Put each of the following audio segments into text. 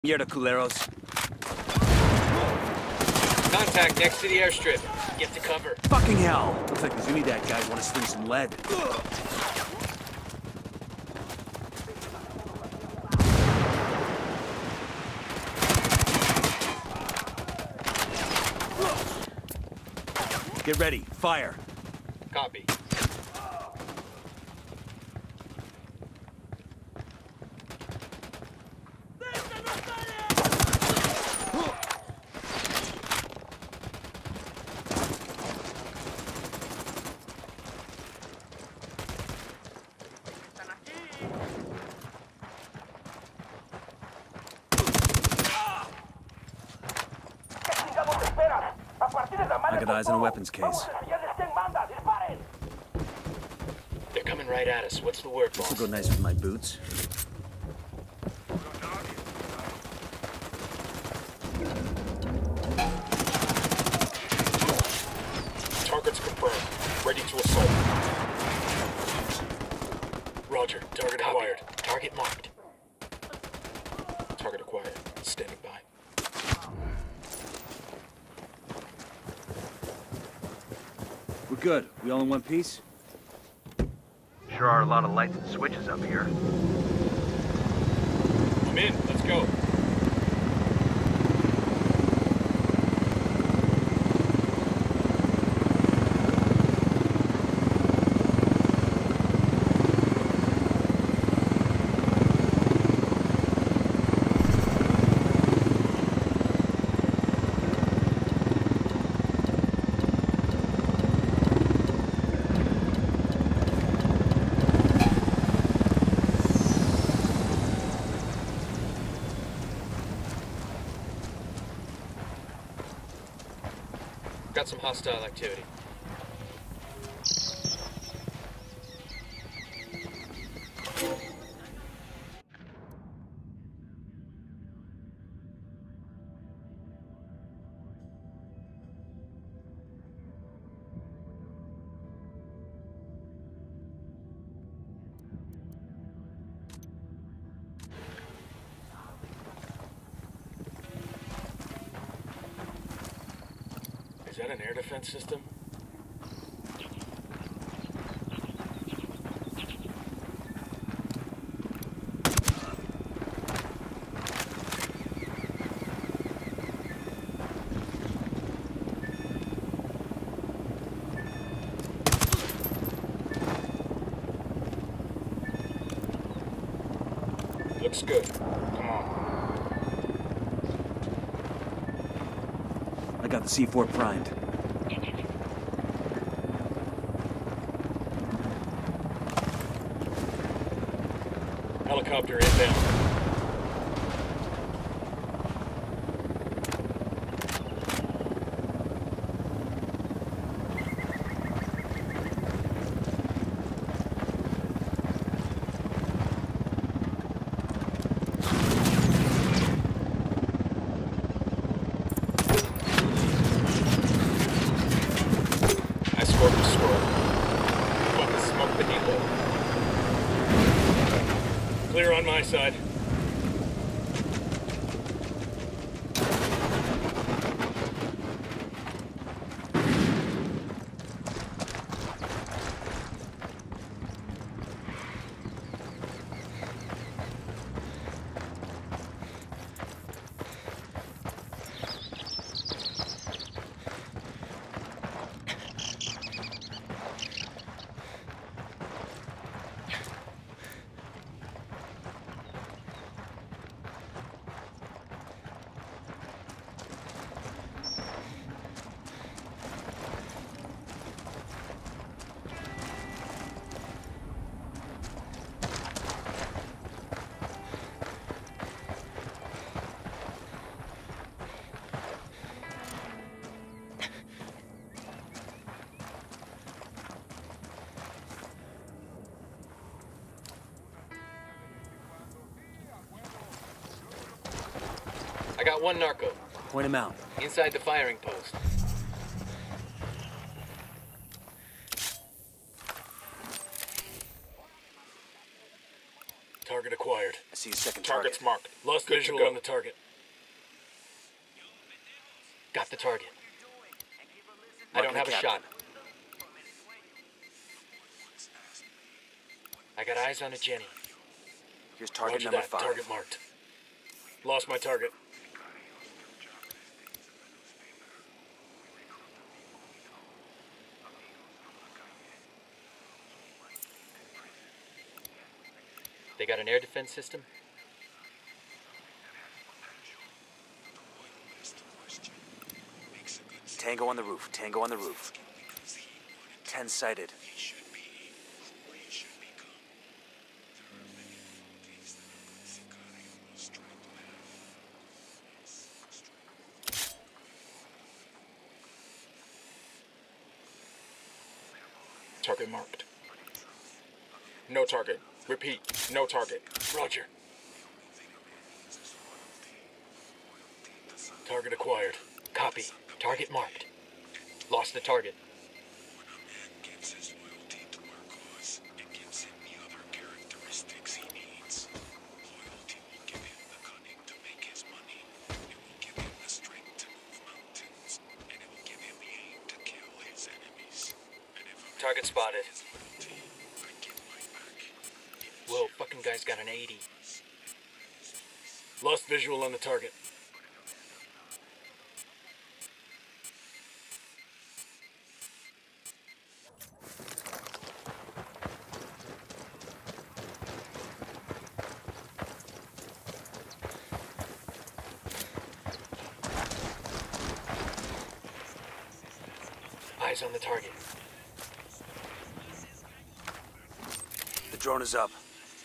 Mierda, culeros. Contact next to the airstrip. Get to cover. Fucking hell! Looks like the Unidad guys want to sling some lead. Get ready. Fire. Copy. I got eyes on a weapons case. They're coming right at us. What's the word, boss? This will go nice with my boots. Targets confirmed. Ready to assault. Roger. Target acquired. Target marked. Target acquired. Standing by. We're good. We all in one piece? Sure are a lot of lights and switches up here. I'm in. Let's go. Got some hostile activity. Is that an air defense system? Looks good. Come on. I got the C4 primed. Helicopter inbound. Escort destroyed. Fucking smoke the helo. Clear on my side. I got one narco. Point him out. Inside the firing post. Target acquired. I see a second Target's target. marked. Lost visual on the target. Got the target. I don't have a shot. I got eyes on a Jenny. Here's target Roger number that. 5. Target marked. Lost my target. They got an air defense system? Tango on the roof. Tango on the roof. 10 sighted. Target marked. No target. Repeat. No target. Roger. Target acquired. Copy. Target marked. Lost the target. Target spotted. Whoa, fucking guy's got an 80. Lost visual on the target. Eyes on the target. The drone is up.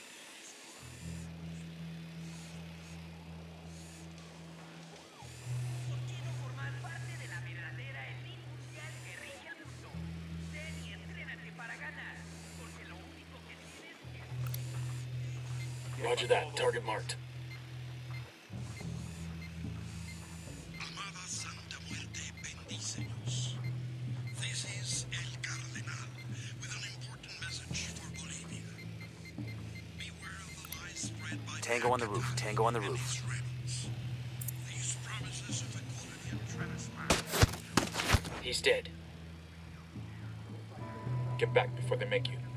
Roger that. Target marked. Amada Santa Muerte bendícenos. This is El Cardenal with an important message for Bolivia. Beware of the lies spread by Tango on the roof. Tango on the and roof. his rebels. These promises of equality and transparency. He's dead. Get back before they make you.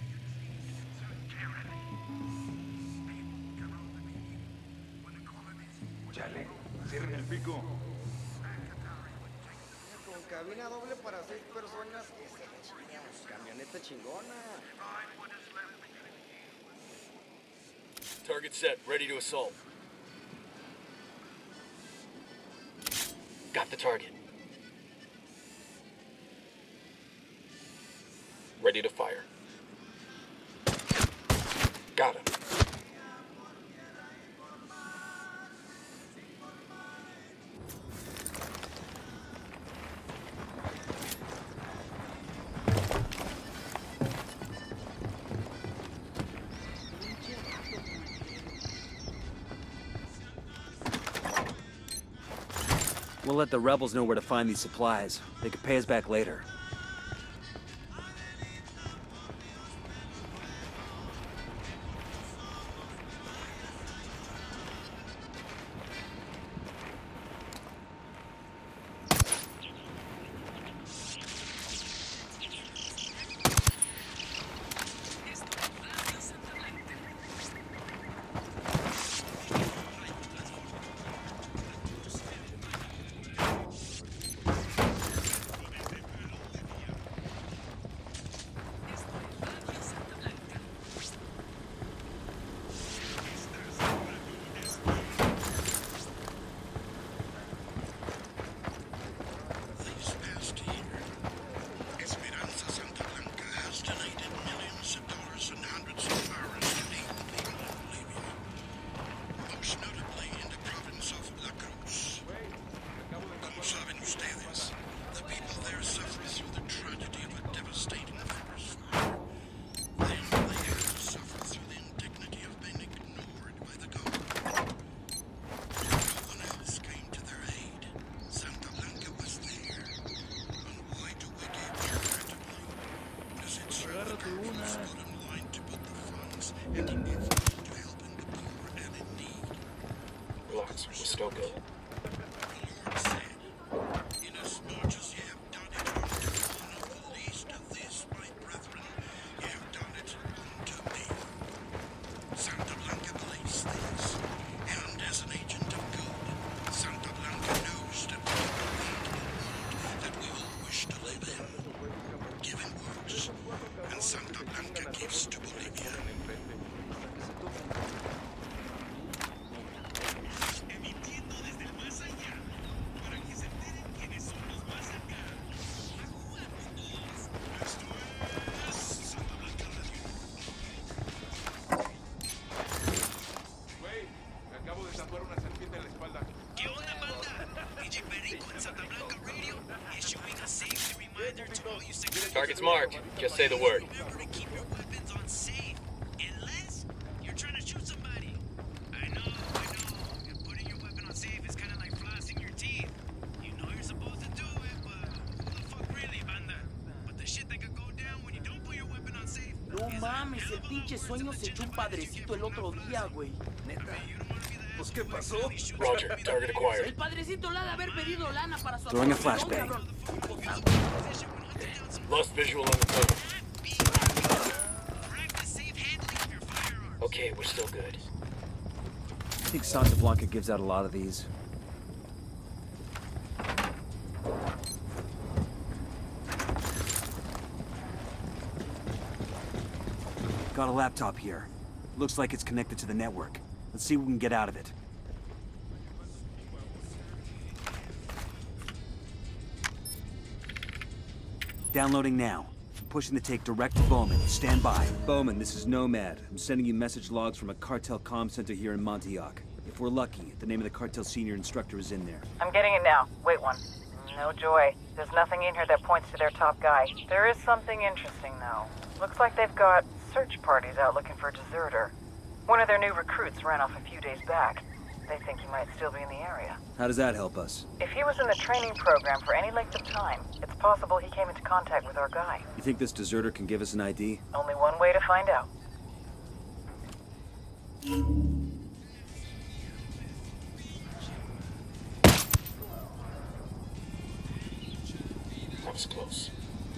Con cabina doble para 6 personas, esa chingada, camioneta chingona. Target set. Ready to assault. Got the target. Ready to fire. Got him. We'll let the rebels know where to find these supplies. They could pay us back later. still good. The Lord said, inasmuch as ye have done it unto one of the least of these, my brethren, ye have done it unto me. Santa Blanca believes this, and as an agent of good, Santa Blanca knows that we belong to the world that we all wish to live in. Giving works, and Santa Blanca gives to Bolivia. Emitiendo desde el más allá, para que se enteren quiénes son los más acá. A jugar con todos. Esto es Santa Blanca Radio. Güey, me acabo de tatuar una serpiente en la espalda. ¿Qué onda, banda? DJ Perico en Santa Blanca Radio issuing a safety reminder to all you security. Target's marked. Just say the word. Remember to keep your weapons on safe, unless you're trying to shoot somebody. I know. Putting your weapon on safe is kind of like flossing your teeth. You know you're supposed to do it, but who the fuck really, banda? But the shit that could go down when you don't put your weapon on safe. No mames, el pinche Sueño se echó un padrecito el otro día, güey. Neta. Pues, ¿qué pasó? Roger. Target acquired. El padrecito le ha de haber pedido lana para su Throwing a aportación, flashbang. cabrón. Lost visual on the tunnel. Practice safe handling of your firearms. Okay, we're still good. I think Santa Blanca gives out a lot of these. Got a laptop here. Looks like it's connected to the network. Let's see what we can get out of it. Downloading now. I'm pushing the tape direct to Bowman. Stand by. Bowman, this is Nomad. I'm sending you message logs from a cartel comm center here in Montauk. If we're lucky, the name of the cartel senior instructor is in there. I'm getting it now. Wait one. No joy. There's nothing in here that points to their top guy. There is something interesting, though. Looks like they've got search parties out looking for a deserter. One of their new recruits ran off a few days back. They think he might still be in the area. How does that help us? If he was in the training program for any length of time, it's possible he came into contact with our guy. You think this deserter can give us an ID? Only one way to find out. That was close.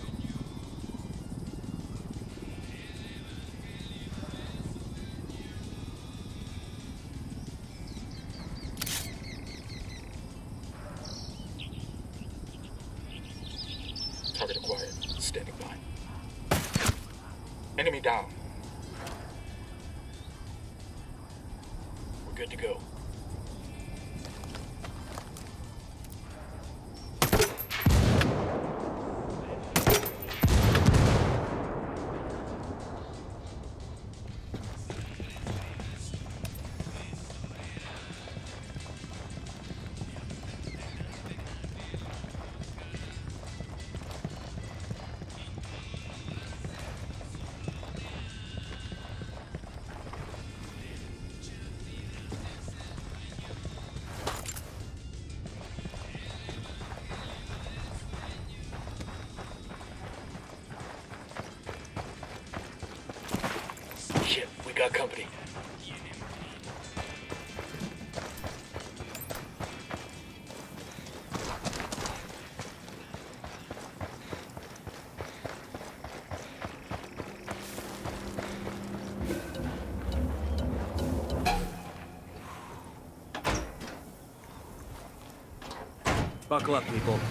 Target acquired. Standing by. Enemy down. We're good to go. Shit, we got company. Buckle up, people.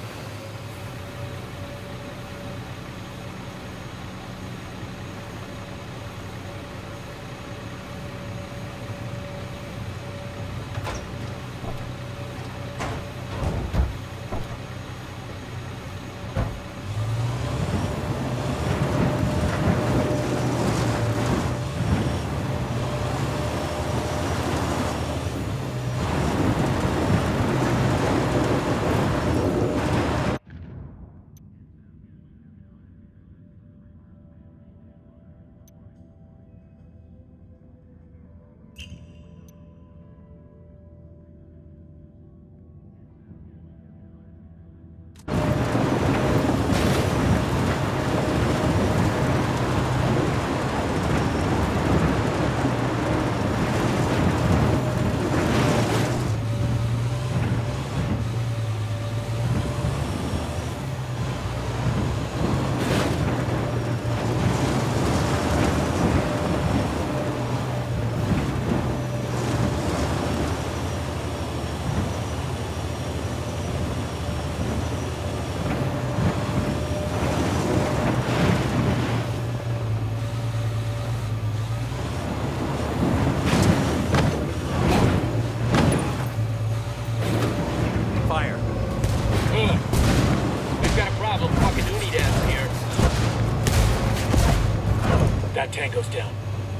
down.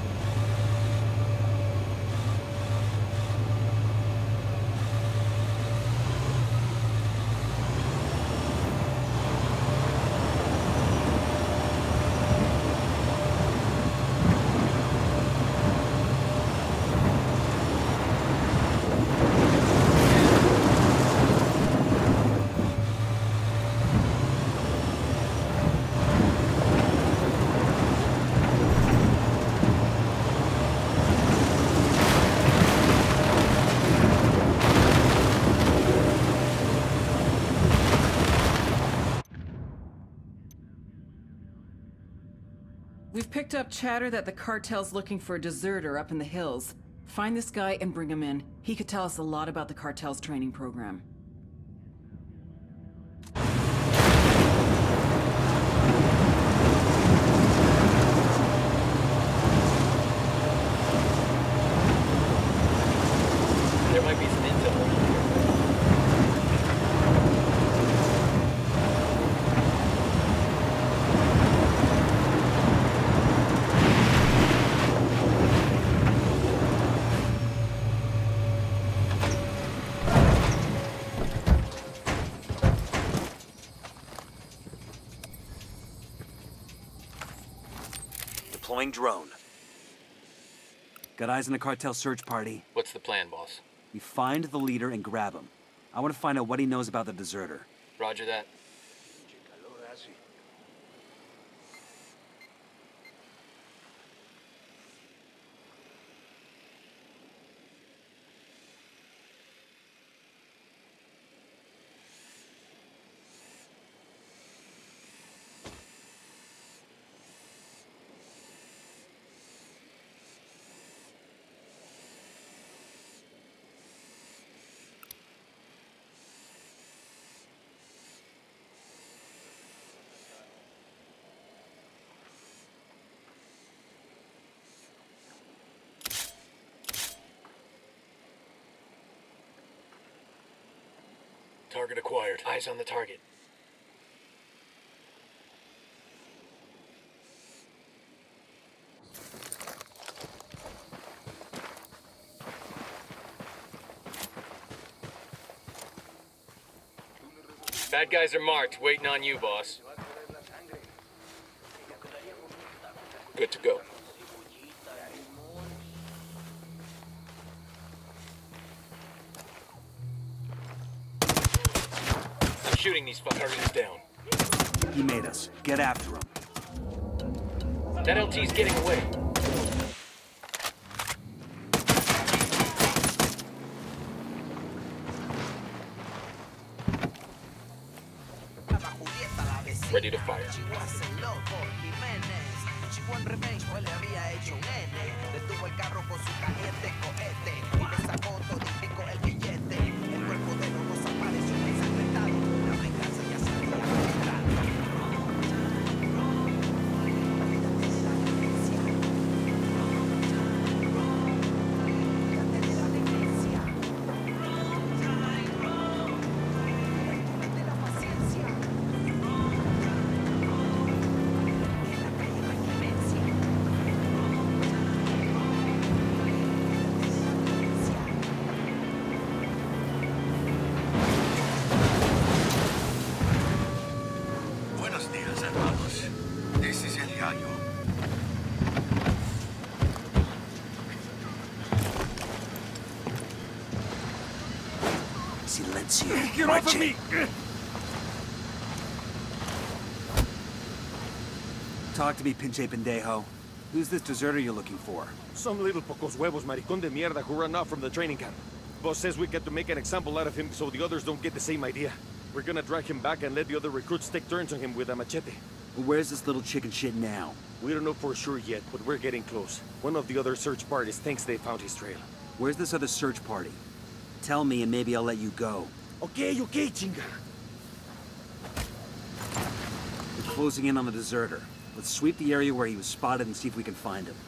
We've picked up chatter that the cartel's looking for a deserter up in the hills. Find this guy and bring him in. He could tell us a lot about the cartel's training program. There might be some intel around here. Deploying drone. Got eyes on the cartel search party. What's the plan, boss? We find the leader and grab him. I want to find out what he knows about the deserter. Roger that. Target acquired. Eyes on the target. Bad guys are marked. Waiting on you, boss. Good to go. Shooting these fuckers down. He made us. Get after him. That LT's getting away. Ready to fire. Get off of me! Talk to me, pinche pendejo. Who's this deserter you're looking for? Some little pocos huevos maricón de mierda who ran off from the training camp. Boss says we got to make an example out of him so the others don't get the same idea. We're gonna drag him back and let the other recruits take turns on him with a machete. Well, where's this little chicken shit now? We don't know for sure yet, but we're getting close. One of the other search parties thinks they found his trail. Where's this other search party? Tell me and maybe I'll let you go. Okay, chinga. We're closing in on the deserter. Let's sweep the area where he was spotted and see if we can find him.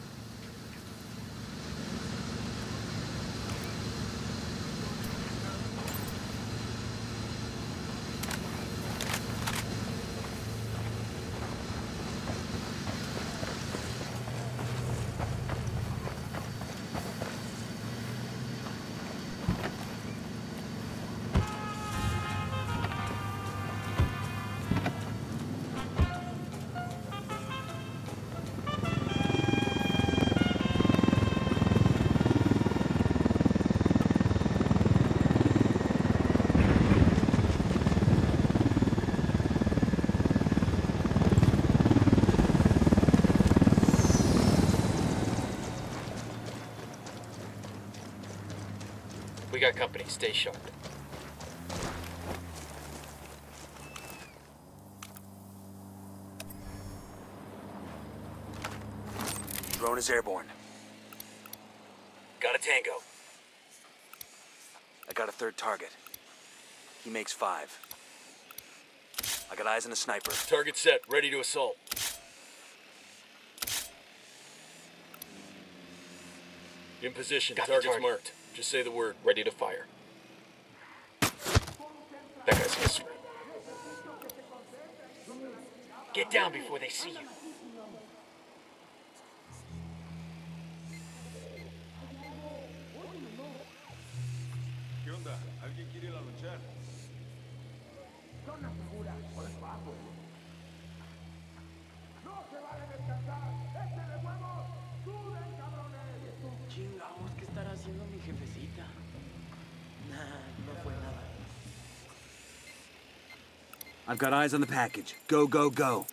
got company. Stay sharp. Drone is airborne. Got a Tango. I got a third target. He makes 5. I got eyes on a sniper. Target set. Ready to assault. In position. Target's marked. Just say the word. Ready to fire. That guy's history. Get down before they see you. ¿Qué onda? ¿Alguien quiere ir a luchar? Son las figuras por el bajo. ¡No se vale descansar! ¡Échenle huevos! ¡Suden, cabrones! Chingados, ¿qué estará haciendo mi jefecita? Nah, no fue nada. I've got eyes on the package. Go, go, go.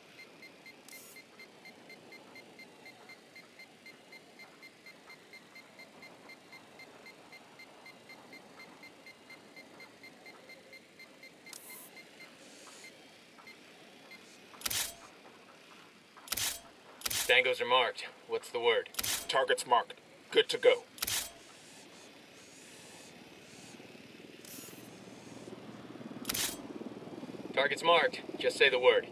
Tangos are marked. What's the word? Target's marked. Good to go. Target's marked. Just say the word.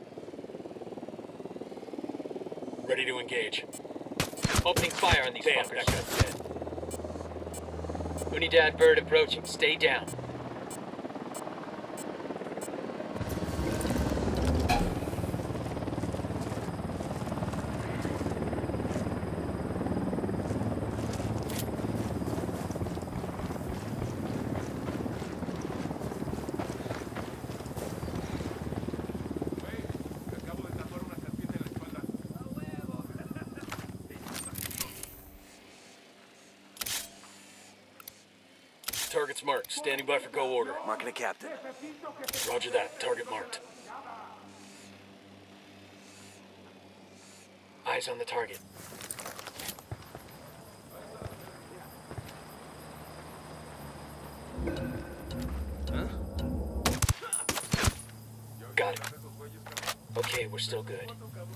Ready to engage. Opening fire on these fuckers. That guy's dead. Unidad bird approaching. Stay down. Target's marked. Standing by for go order. Marking a captain. Roger that. Target marked. Eyes on the target. Got it. Okay, we're still good.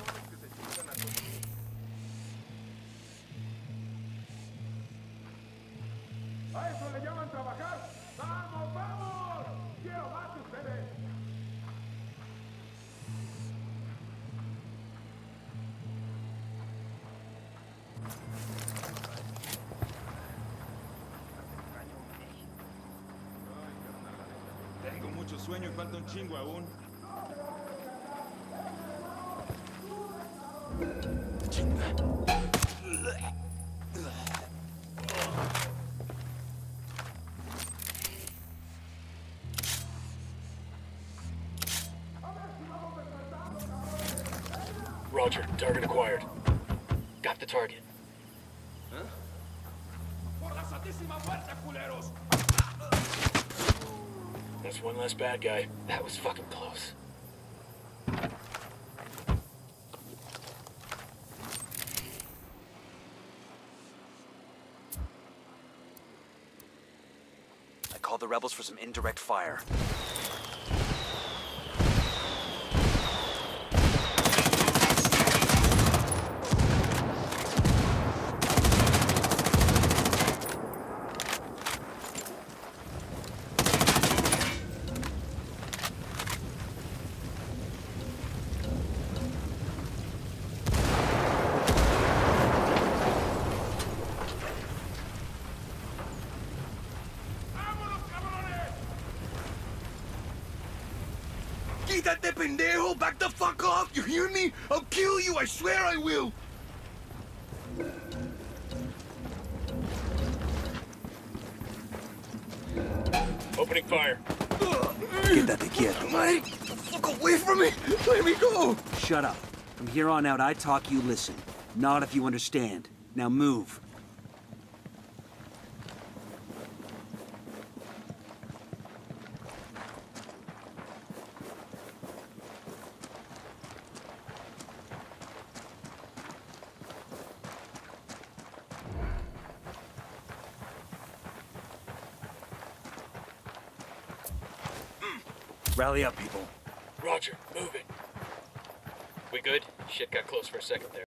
¡A eso le llaman trabajar! ¡Vamos, vamos! ¡Quiero más de ustedes! Tengo mucho sueño y falta un chingo aún. Roger. Target acquired. Got the target. That's one less bad guy. That was fucking close. I called the rebels for some indirect fire. ¡Quítate, pendejo! ¡Back the fuck off! You hear me? I'll kill you! I swear I will! Opening fire. Quédate quieto. Mike! Get the fuck away from me! Let me go! Shut up. From here on out, I talk, you listen. Not if you understand. Now move. Rally up, people. Roger, move it. We good? Shit got close for a second there.